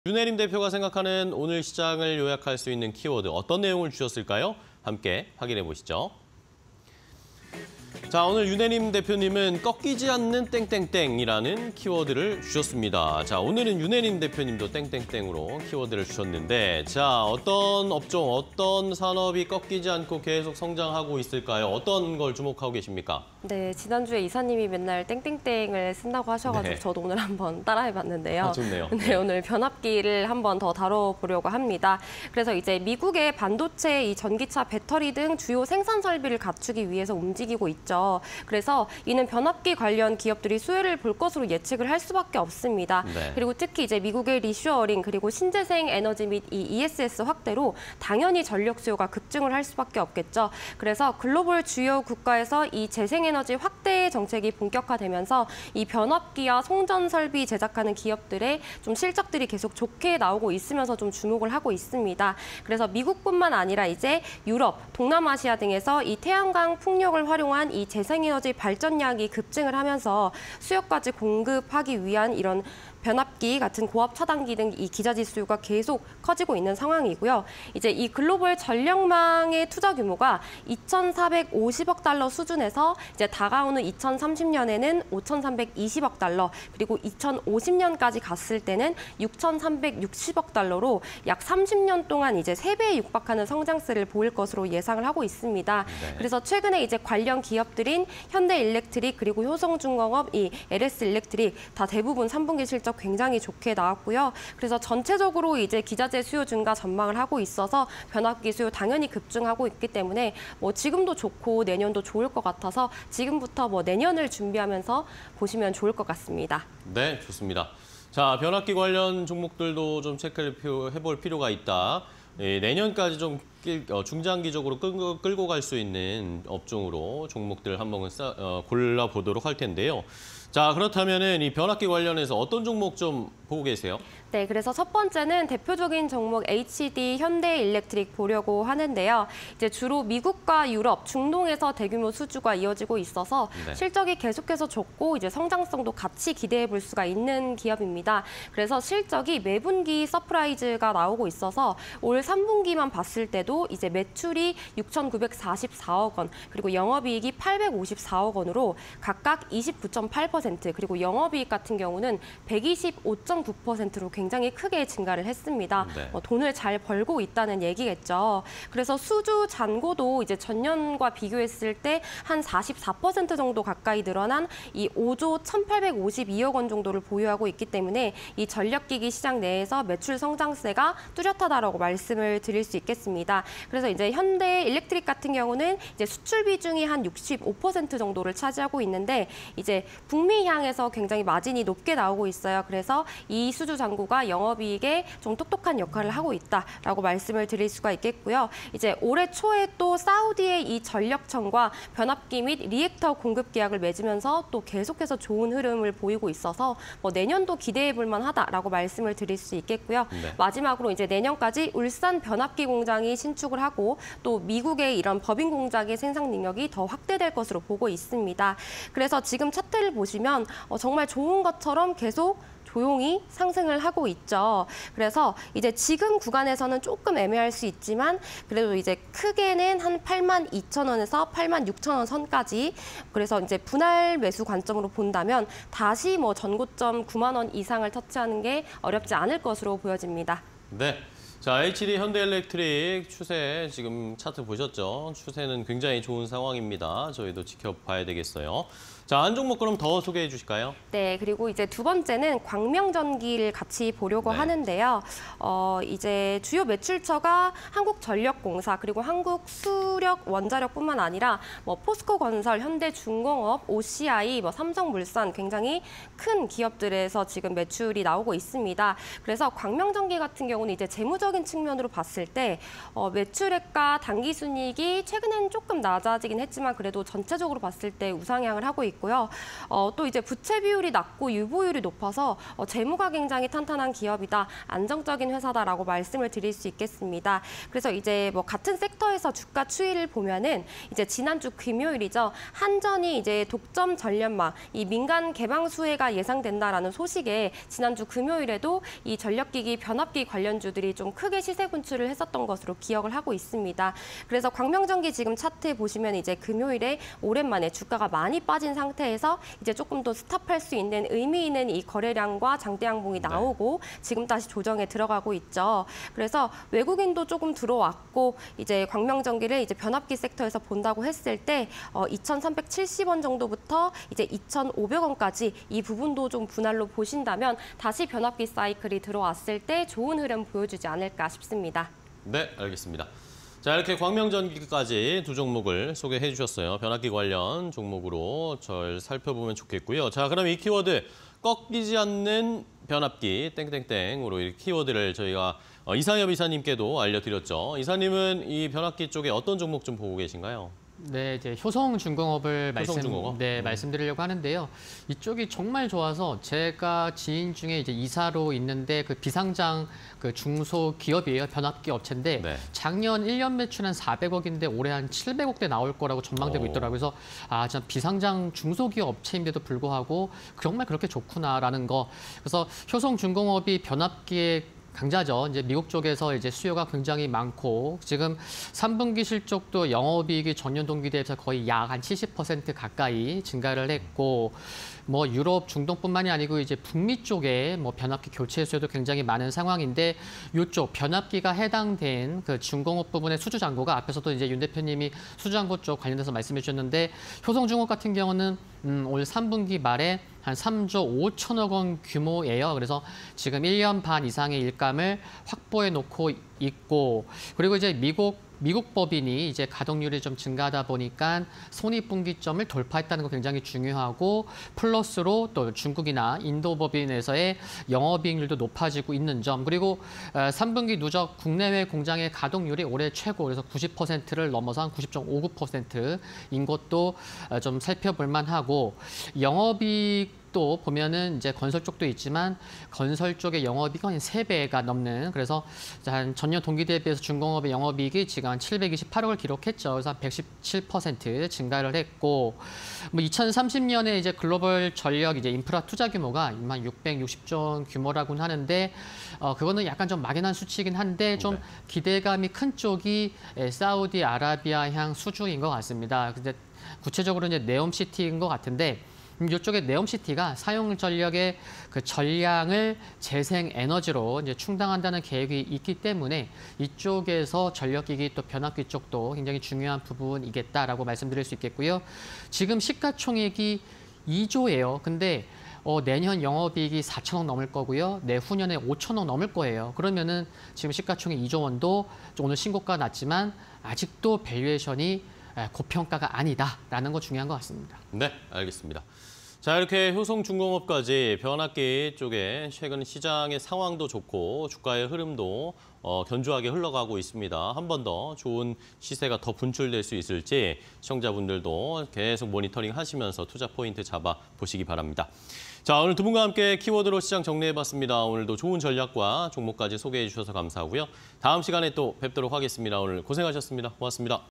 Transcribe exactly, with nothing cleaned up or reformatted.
윤혜림 대표가 생각하는 오늘 시장을 요약할 수 있는 키워드 어떤 내용을 주셨을까요? 함께 확인해 보시죠. 자, 오늘 윤혜림 대표님은 꺾이지 않는 땡땡땡이라는 키워드를 주셨습니다. 자, 오늘은 윤혜림 대표님도 땡땡땡으로 키워드를 주셨는데, 자, 어떤 업종, 어떤 산업이 꺾이지 않고 계속 성장하고 있을까요? 어떤 걸 주목하고 계십니까? 네, 지난주에 이사님이 맨날 땡땡땡을 쓴다고 하셔가지고 네. 저도 오늘 한번 따라해봤는데요. 아, 좋네요. 네, 네. 오늘 변압기를 한번 더 다뤄보려고 합니다. 그래서 이제 미국의 반도체, 이 전기차, 배터리 등 주요 생산 설비를 갖추기 위해서 움직이고 있죠. 그래서 이는 변압기 관련 기업들이 수혜를 볼 것으로 예측을 할 수밖에 없습니다. 네. 그리고 특히 이제 미국의 리슈어링 그리고 신재생 에너지 및 이 이에스에스 확대로 당연히 전력 수요가 급증을 할 수밖에 없겠죠. 그래서 글로벌 주요 국가에서 이 재생에너지 확대 정책이 본격화되면서 이 변압기와 송전 설비 제작하는 기업들의 좀 실적들이 계속 좋게 나오고 있으면서 좀 주목을 하고 있습니다. 그래서 미국뿐만 아니라 이제 유럽, 동남아시아 등에서 이 태양광 풍력을 활용한 이 재생에너지 발전량이 급증을 하면서 수요까지 공급하기 위한 이런 변압기 같은 고압 차단기 등 이 기저지 수요가 계속 커지고 있는 상황이고요. 이제 이 글로벌 전력망의 투자 규모가 이천사백오십억 달러 수준에서 이제 다가오는 이천삼십 년에는 오천삼백이십억 달러, 그리고 이천오십 년까지 갔을 때는 육천삼백육십억 달러로 약 삼십 년 동안 이제 세 배에 육박하는 성장세를 보일 것으로 예상을 하고 있습니다. 네. 그래서 최근에 이제 관련 기업들인 현대일렉트릭 그리고 효성중공업, 이 엘에스일렉트릭 다 대부분 삼 분기 실적 굉장히 좋게 나왔고요. 그래서 전체적으로 이제 기자재 수요 증가 전망을 하고 있어서 변압기 수요 당연히 급증하고 있기 때문에 뭐 지금도 좋고 내년도 좋을 것 같아서 지금부터 뭐 내년을 준비하면서 보시면 좋을 것 같습니다. 네, 좋습니다. 자, 변압기 관련 종목들도 좀 체크를 해볼 필요가 있다. 예, 내년까지 좀 끌, 어, 중장기적으로 끌고, 끌고 갈 수 있는 업종으로 종목들 한번 싸, 어, 골라보도록 할 텐데요. 자, 그렇다면은 이 변압기 관련해서 어떤 종목 좀 보고 계세요? 네, 그래서 첫 번째는 대표적인 종목 에이치디 현대일렉트릭 보려고 하는데요. 이제 주로 미국과 유럽, 중동에서 대규모 수주가 이어지고 있어서 네. 실적이 계속해서 좋고 이제 성장성도 같이 기대해 볼 수가 있는 기업입니다. 그래서 실적이 매분기 서프라이즈가 나오고 있어서 올 삼 분기만 봤을 때도 이제 매출이 육천구백사십사억 원, 그리고 영업이익이 팔백오십사억 원으로 각각 이십구 점 팔 퍼센트, 그리고 영업이익 같은 경우는 백이십오 점 구 퍼센트로 굉장히 크게 증가를 했습니다. 네. 어, 돈을 잘 벌고 있다는 얘기겠죠. 그래서 수주 잔고도 이제 전년과 비교했을 때 한 사십사 퍼센트 정도 가까이 늘어난 이 오조 천팔백오십이억 원 정도를 보유하고 있기 때문에 이 전력기기 시장 내에서 매출 성장세가 뚜렷하다라고 말씀을 드릴 수 있겠습니다. 그래서 이제 현대 일렉트릭 같은 경우는 이제 수출 비중이 한 육십오 퍼센트 정도를 차지하고 있는데 이제 북미 향에서 굉장히 마진이 높게 나오고 있어요. 그래서 이 수주 잔고가 영업이익에 좀 똑똑한 역할을 하고 있다라고 말씀을 드릴 수가 있겠고요. 이제 올해 초에 또 사우디의 이 전력청과 변압기 및 리액터 공급 계약을 맺으면서 또 계속해서 좋은 흐름을 보이고 있어서 뭐 내년도 기대해 볼 만하다라고 말씀을 드릴 수 있겠고요. 네. 마지막으로 이제 내년까지 울산 변압기 공장이 신축을 하고 또 미국의 이런 법인 공장의 생산 능력이 더 확대될 것으로 보고 있습니다. 그래서 지금 차트를 보시면 어, 정말 좋은 것처럼 계속 조용히 상승을 하고 있죠. 그래서 이제 지금 구간에서는 조금 애매할 수 있지만 그래도 이제 크게는 한 팔만 이천 원에서 팔만 육천 원 선까지, 그래서 이제 분할 매수 관점으로 본다면 다시 뭐 전고점 구만 원 이상을 터치하는 게 어렵지 않을 것으로 보여집니다. 네. 자, 에이치디 현대일렉트릭 추세 지금 차트 보셨죠? 추세는 굉장히 좋은 상황입니다. 저희도 지켜봐야 되겠어요. 자, 한 종목 그럼 더 소개해 주실까요? 네, 그리고 이제 두 번째는 광명전기를 같이 보려고 네. 하는데요. 어, 이제 주요 매출처가 한국전력공사 그리고 한국수력원자력뿐만 아니라 뭐 포스코건설, 현대중공업, 오씨아이, 뭐 삼성물산 굉장히 큰 기업들에서 지금 매출이 나오고 있습니다. 그래서 광명전기 같은 경우는 이제 재무적인 측면으로 봤을 때 어, 매출액과 당기순이익이 최근엔 조금 낮아지긴 했지만 그래도 전체적으로 봤을 때 우상향을 하고 있고 있고요. 어, 또 이제 부채 비율이 낮고 유보율이 높아서 어, 재무가 굉장히 탄탄한 기업이다, 안정적인 회사다라고 말씀을 드릴 수 있겠습니다. 그래서 이제 뭐 같은 섹터에서 주가 추이를 보면은 이제 지난주 금요일이죠. 한전이 이제 독점 전력망, 이 민간 개방 수혜가 예상된다라는 소식에 지난주 금요일에도 이 전력기기, 변압기 관련주들이 좀 크게 시세 분출을 했었던 것으로 기억을 하고 있습니다. 그래서 광명전기 지금 차트 보시면 이제 금요일에 오랜만에 주가가 많이 빠진 상태에서 이제 조금 더 스탑할 수 있는 의미 있는 이 거래량과 장대 양봉이 나오고 지금 다시 조정에 들어가고 있죠. 그래서 외국인도 조금 들어왔고 이제 광명전기를 이제 변압기 섹터에서 본다고 했을 때 어, 이천삼백칠십 원 정도부터 이제 이천오백 원까지 이 부분도 좀 분할로 보신다면 다시 변압기 사이클이 들어왔을 때 좋은 흐름 보여주지 않을까 싶습니다. 네, 알겠습니다. 자, 이렇게 광명전기까지 두 종목을 소개해 주셨어요. 변압기 관련 종목으로 잘 살펴보면 좋겠고요. 자, 그럼 이 키워드 꺾이지 않는 변압기 땡땡땡으로 이 키워드를 저희가 어, 이상엽 이사님께도 알려드렸죠. 이사님은 이 변압기 쪽에 어떤 종목 좀 보고 계신가요? 네, 이제 효성중공업을 말씀, 효성중공업? 네, 음. 말씀드리려고 하는데요. 이쪽이 정말 좋아서 제가 지인 중에 이제 이사로 있는데 그 비상장 그 중소기업이에요. 변압기 업체인데 네. 작년 일 년 매출 한 사백억인데 올해 한 칠백억대 나올 거라고 전망되고 오. 있더라고요. 그래서 아, 참 비상장 중소기업 업체인데도 불구하고 정말 그렇게 좋구나라는 거. 그래서 효성중공업이 변압기에 강자죠. 이제 미국 쪽에서 이제 수요가 굉장히 많고 지금 삼 분기 실적도 영업이익이 전년 동기 대비해서 거의 약 한 칠십 퍼센트 가까이 증가를 했고 뭐 유럽, 중동뿐만이 아니고 이제 북미 쪽에 뭐 변압기 교체 수요도 굉장히 많은 상황인데 이쪽 변압기가 해당된 그 중공업 부분의 수주 잔고가 앞에서도 이제 윤 대표님이 수주 잔고 쪽 관련해서 말씀해 주셨는데 효성중공업 같은 경우는 음, 올 삼 분기 말에 한 삼조 오천억 원 규모예요. 그래서 지금 일 년 반 이상의 일감을 확보해 놓고 있고 그리고 이제 미국 미국 법인이 이제 가동률이 좀 증가하다 보니까 손익분기점을 돌파했다는 거 굉장히 중요하고 플러스로 또 중국이나 인도 법인에서의 영업이익률도 높아지고 있는 점 그리고 삼 분기 누적 국내외 공장의 가동률이 올해 최고 그래서 구십 퍼센트를 넘어서 한 구십 점 오구 퍼센트인 것도 좀 살펴볼 만하고 영업이익 또 보면은 이제 건설 쪽도 있지만 건설 쪽의 영업이익이 한 세 배가 넘는 그래서 한 전년 동기 대비해서 중공업의 영업이익이 지금 한 칠백이십팔억을 기록했죠. 그래서 한 백십칠 퍼센트 증가를 했고 뭐 이천삼십 년에 이제 글로벌 전력 이제 인프라 투자 규모가 한 육백육십조 원 규모라고는 하는데 어 그거는 약간 좀 막연한 수치이긴 한데 좀 네. 기대감이 큰 쪽이 사우디아라비아향 수주인 것 같습니다. 근데 구체적으로 이제 네옴시티인 것 같은데 이쪽에 네옴시티가 사용 전력의 그 전량을 재생 에너지로 이제 충당한다는 계획이 있기 때문에 이쪽에서 전력기기 또 변압기 쪽도 굉장히 중요한 부분이겠다라고 말씀드릴 수 있겠고요. 지금 시가총액이 이조예요. 근데 어, 내년 영업이익이 사천억 넘을 거고요. 내후년에 오천억 넘을 거예요. 그러면은 지금 시가총액 이조 원도 오늘 신고가 났지만 아직도 밸류에이션이 고평가가 아니다라는 거 중요한 것 같습니다. 네, 알겠습니다. 자, 이렇게 효성중공업까지 변압기 쪽에 최근 시장의 상황도 좋고 주가의 흐름도 어, 견조하게 흘러가고 있습니다. 한 번 더 좋은 시세가 더 분출될 수 있을지 시청자분들도 계속 모니터링 하시면서 투자 포인트 잡아 보시기 바랍니다. 자, 오늘 두 분과 함께 키워드로 시장 정리해봤습니다. 오늘도 좋은 전략과 종목까지 소개해 주셔서 감사하고요. 다음 시간에 또 뵙도록 하겠습니다. 오늘 고생하셨습니다. 고맙습니다.